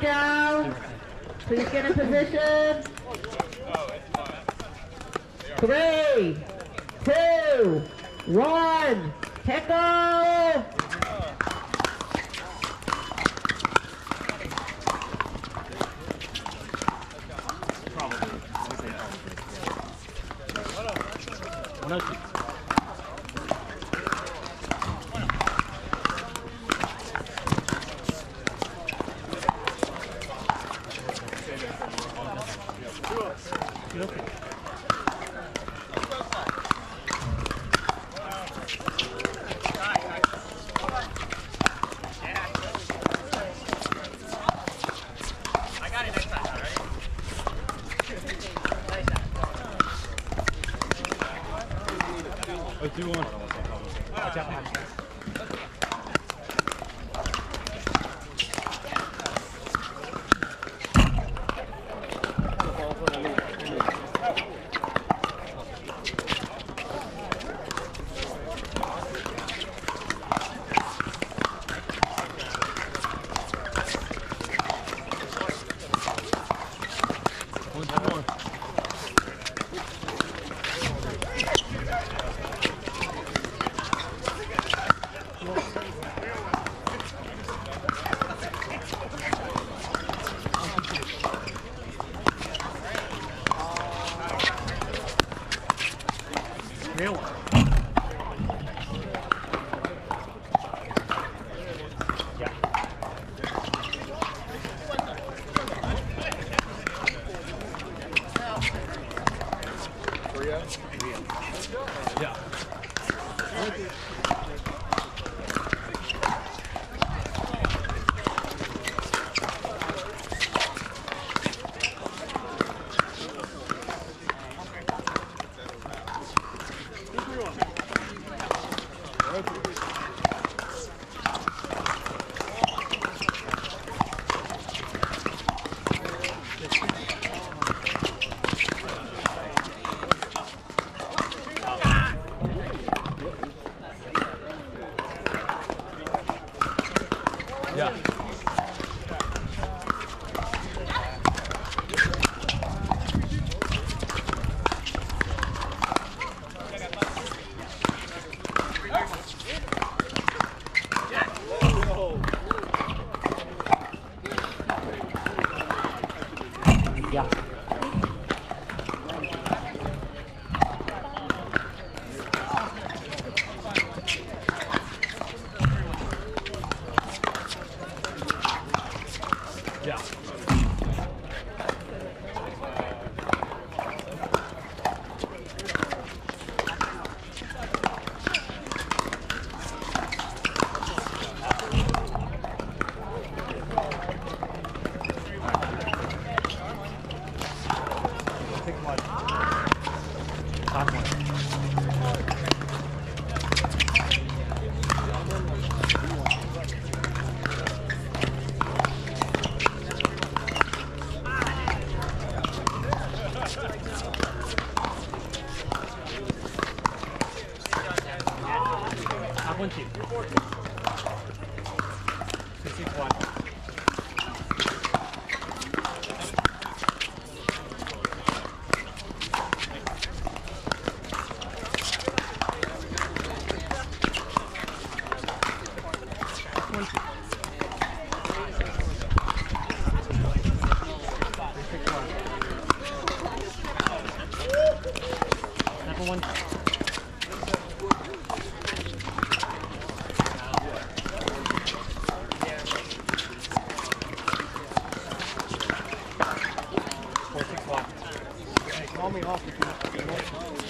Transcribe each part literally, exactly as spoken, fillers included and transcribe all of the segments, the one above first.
down. Please get in position. Three, two, one, pickle! two one. Watch out. Real one. Yeah. Korea? Yeah. Yeah. Yeah. Yeah. Pick one. Top one. Top one, two. Six, six, one. Number one. Four, six, one. Hey, call me off if you want.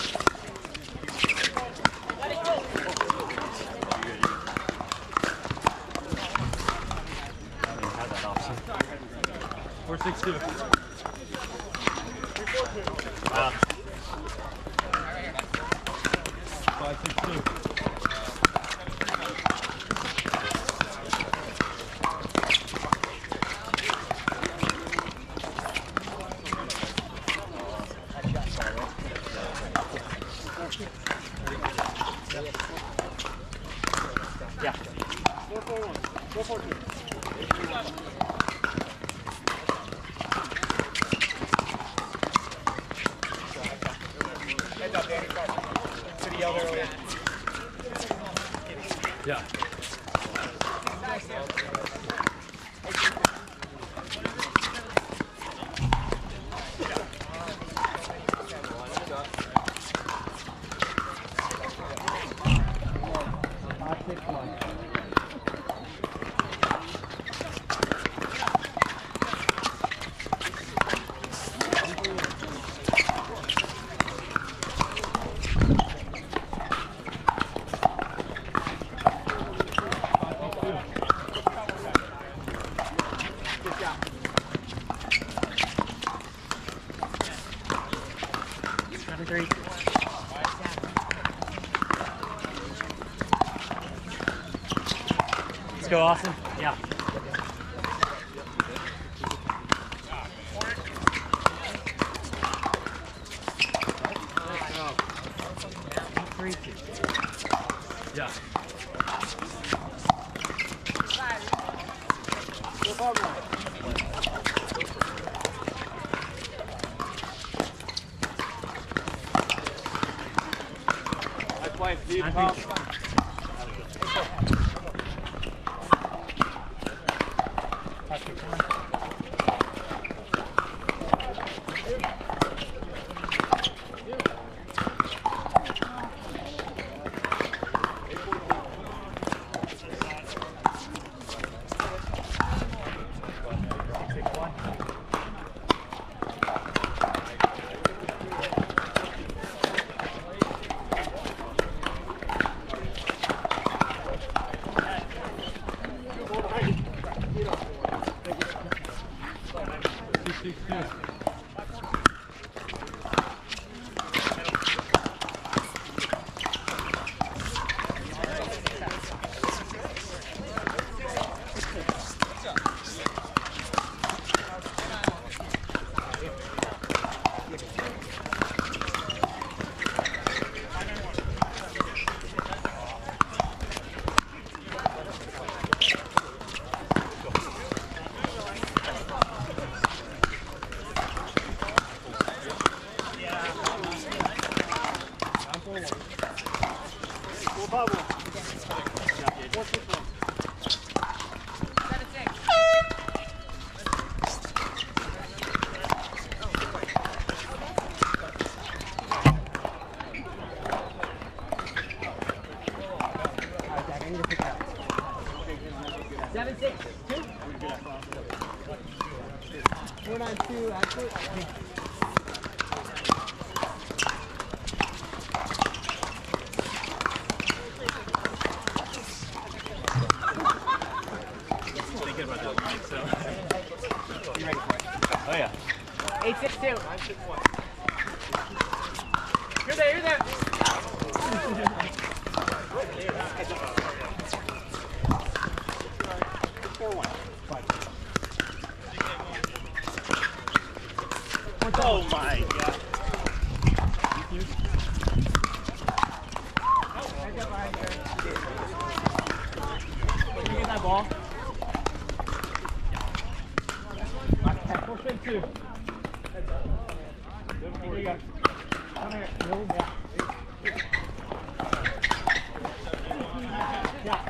Have that option. Four, six, two. Um, Five, six, two. Yeah. Four, four, one. Four, four, two. three. Let's go, Austin. Yeah. Three, two. Yeah. Play, Steve, Tom. Seven, six, two. Four, nine, two, actually. Thinking about that line, so. You ready? Oh, yeah. Eight, six, two. nine six one. You're there, you're there. Oh my god. Can you get that ball? Full spin two. Here you go. Come here. Yeah. Yeah.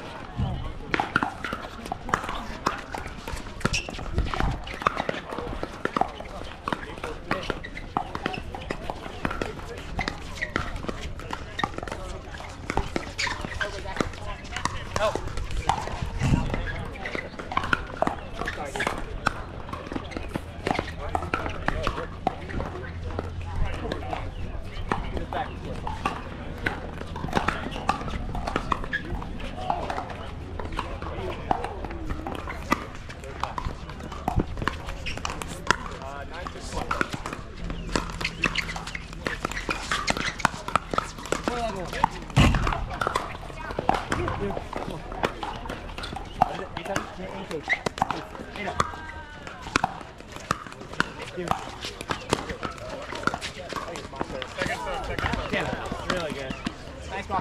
Yeah, really good. Nice ball.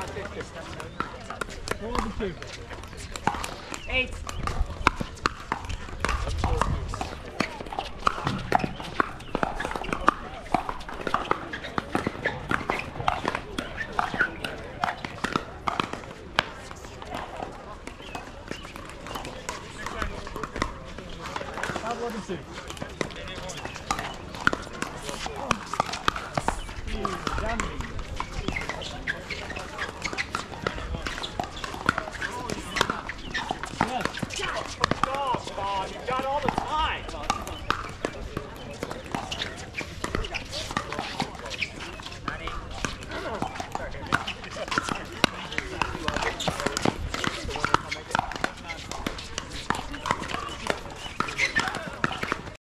Two. Eight. eleven two.